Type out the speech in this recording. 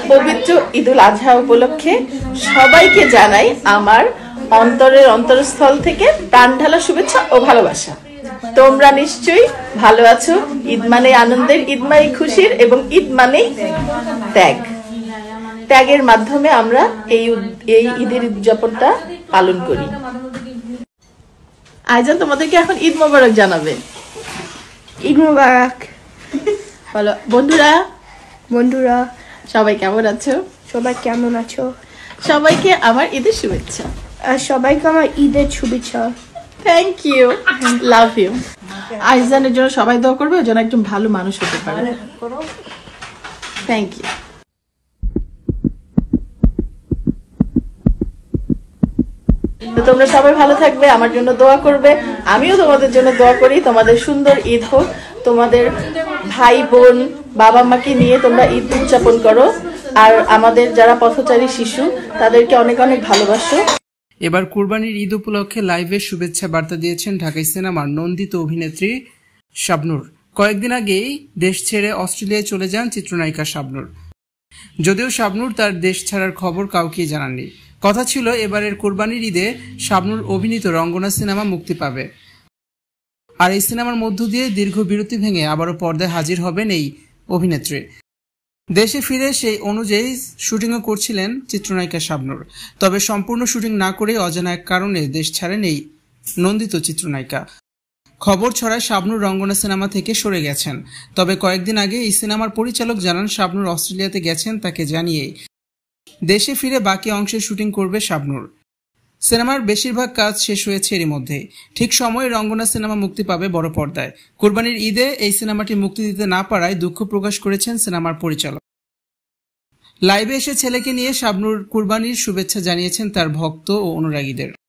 পবিত্র ঈদুল আজহা উপলক্ষে সবাইকে জানাই আমার অন্তরের অন্তরস্থল থেকে প্রাণ ঢালা শুভেচ্ছা ও ভালোবাসা। তোমরা নিশ্চয়ই ভালো আছো। ঈদ মানে আনন্দের, ঈদ মানে খুশির, এবং ঈদ মানে ত্যাগ। ত্যাগের মাধ্যমে আমরা এই ঈদের উদযাপনটা পালন করি। আইজান তোমাদেরকে এখন ঈদ মোবারক জানাবে। ঈদ মোবারক। বলো বন্ধুরা। বন্ধুরা সবাই কেমন আছো? সবাই কেমন আছো? সবাইকে আমার ঈদের শুভেচ্ছা। সবাইকে আমার ঈদের শুভেচ্ছা। Thank you, love you. আইজানের জন্য সবাই দোয়া করবে, ও যেন একজন ভালো মানুষ হতে পারে। Thank you. তোমরা সবাই ভালো থাকবে, আমার জন্য দোয়া করবে, আমিও তোমাদের জন্য দোয়া করি। তোমাদের সুন্দর ঈদ হোক, তোমাদের ভাই বোন বাবা মাকে নিয়ে তোমরা ঈদ উদযাপন করো, আর আমাদের যারা পথচারী শিশু তাদেরকে অনেক অনেক ভালোবাসো। এবার কুরবানির ঈদ উপলক্ষে লাইভে শুভেচ্ছা বার্তা দিয়েছেন ঢাকাই সিনেমার নন্দিত অভিনেত্রী শাবনূর। কয়েকদিন আগেই দেশ ছেড়ে অস্ট্রেলিয়ায় চলে যান চিত্রনায়িকা শাবনূর। যদিও শাবনূর তার দেশ ছাড়ার খবর কাউকেই জানাননি। কথা ছিল এবারের কুরবানির ঈদে শাবনূর অভিনীত রঙ্গনা সিনেমা মুক্তি পাবে, আর এই সিনেমার মধ্য দিয়ে দীর্ঘ বিরতি ভেঙে আবারও পর্দায় হাজির হবেন এই অভিনেত্রী। দেশে ফিরে সেই অনুযায়ী শুটিংও করছিলেন চিত্রনায়িকা শাবনূর। তবে সম্পূর্ণ শুটিং না করে অজানা এক কারণে দেশ ছাড়েন এই নন্দিত চিত্রনায়িকা। খবর ছড়ায় শাবনূর রঙ্গনা সিনেমা থেকে সরে গেছেন। তবে কয়েকদিন আগে এই সিনেমার পরিচালক জানান শাবনূর অস্ট্রেলিয়াতে গেছেন তাকে জানিয়ে দেশে ফিরে বাকি অংশের শুটিং করবে শাবনূর। সিনেমার বেশিরভাগ কাজ শেষ হয়েছে এরই মধ্যে। ঠিক সময়ে রঙ্গনা সিনেমা মুক্তি পাবে বড় পর্দায়। কুরবানির ঈদে এই সিনেমাটি মুক্তি দিতে না পারায় দুঃখ প্রকাশ করেছেন সিনেমার পরিচালক। লাইভে এসে ছেলেকে নিয়ে শাবনূর কুরবানির শুভেচ্ছা জানিয়েছেন তার ভক্ত ও অনুরাগীদের।